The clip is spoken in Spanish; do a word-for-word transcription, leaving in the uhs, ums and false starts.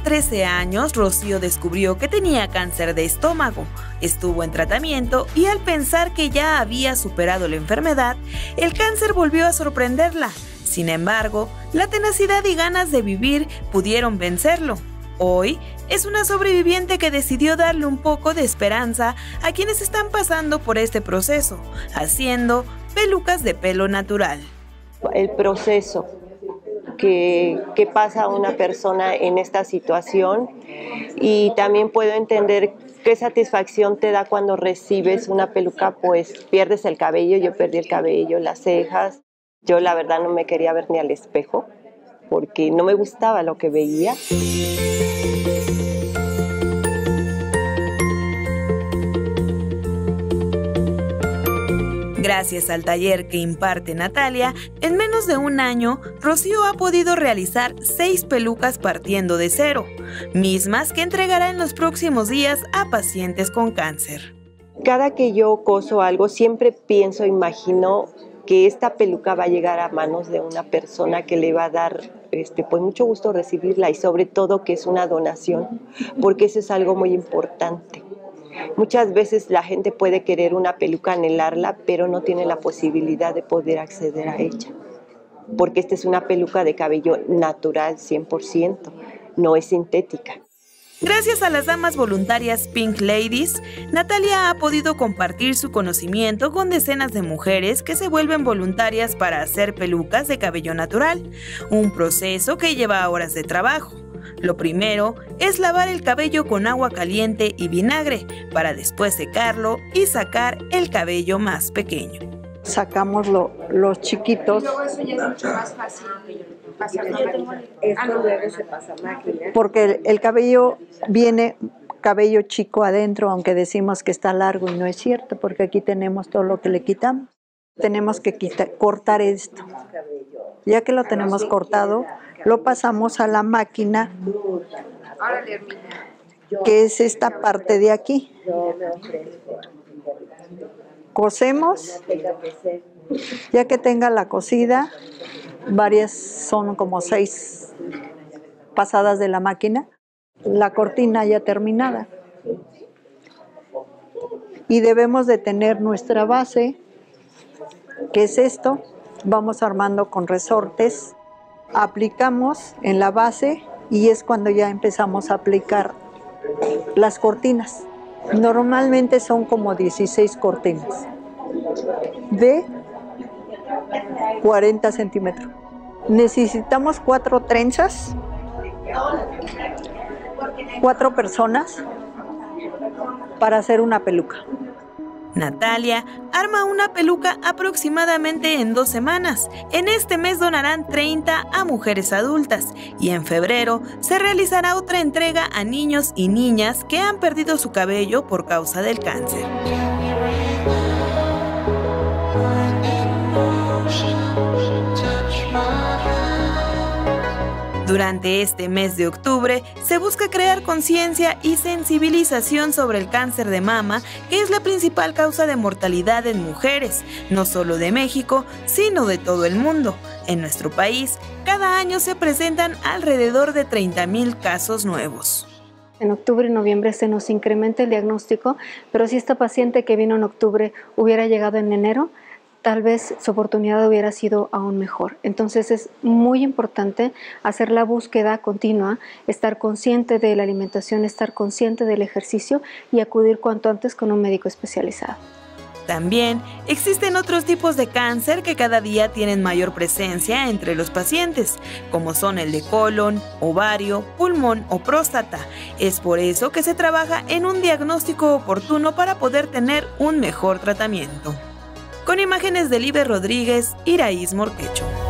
trece años, Rocío descubrió que tenía cáncer de estómago. Estuvo en tratamiento y al pensar que ya había superado la enfermedad, el cáncer volvió a sorprenderla. Sin embargo, la tenacidad y ganas de vivir pudieron vencerlo. Hoy es una sobreviviente que decidió darle un poco de esperanza a quienes están pasando por este proceso, haciendo pelucas de pelo natural. El proceso que, que pasa una persona en esta situación, y también puedo entender qué satisfacción te da cuando recibes una peluca, pues pierdes el cabello. Yo perdí el cabello, las cejas. Yo la verdad no me quería ver ni al espejo porque no me gustaba lo que veía. Gracias al taller que imparte Natalia, en menos de un año, Rocío ha podido realizar seis pelucas partiendo de cero, mismas que entregará en los próximos días a pacientes con cáncer. Cada que yo coso algo, siempre pienso, imagino que esta peluca va a llegar a manos de una persona que le va a dar este, pues mucho gusto recibirla, y sobre todo que es una donación, porque eso es algo muy importante. Muchas veces la gente puede querer una peluca, anhelarla, pero no tiene la posibilidad de poder acceder a ella, porque esta es una peluca de cabello natural cien por ciento, no es sintética. Gracias a las damas voluntarias Pink Ladies, Natalia ha podido compartir su conocimiento con decenas de mujeres que se vuelven voluntarias para hacer pelucas de cabello natural, un proceso que lleva horas de trabajo. Lo primero es lavar el cabello con agua caliente y vinagre para después secarlo y sacar el cabello más pequeño. Sacamos lo, los chiquitos. Luego eso ya es mucho más fácil. Porque el, el cabello viene cabello chico adentro, aunque decimos que está largo y no es cierto, porque aquí tenemos todo lo que le quitamos. Tenemos que quitar, cortar esto. Ya que lo tenemos cortado, lo pasamos a la máquina, que es esta parte de aquí. Cosemos, ya que tenga la cosida, varias, son como seis pasadas de la máquina, la cortina ya terminada. Y debemos de tener nuestra base, que es esto. Vamos armando con resortes, aplicamos en la base y es cuando ya empezamos a aplicar las cortinas. Normalmente son como dieciséis cortinas de cuarenta centímetros. Necesitamos cuatro trenzas, cuatro personas para hacer una peluca. Natalia arma una peluca aproximadamente en dos semanas. En este mes donarán treinta a mujeres adultas y en febrero se realizará otra entrega a niños y niñas que han perdido su cabello por causa del cáncer. Durante este mes de octubre se busca crear conciencia y sensibilización sobre el cáncer de mama, que es la principal causa de mortalidad en mujeres, no solo de México, sino de todo el mundo. En nuestro país, cada año se presentan alrededor de treinta mil casos nuevos. En octubre y noviembre se nos incrementa el diagnóstico, pero si esta paciente que vino en octubre hubiera llegado en enero, tal vez su oportunidad hubiera sido aún mejor. Entonces es muy importante hacer la búsqueda continua, estar consciente de la alimentación, estar consciente del ejercicio y acudir cuanto antes con un médico especializado. También existen otros tipos de cáncer que cada día tienen mayor presencia entre los pacientes, como son el de colon, ovario, pulmón o próstata. Es por eso que se trabaja en un diagnóstico oportuno para poder tener un mejor tratamiento. Con imágenes de Libe Rodríguez, Iraís Morquecho.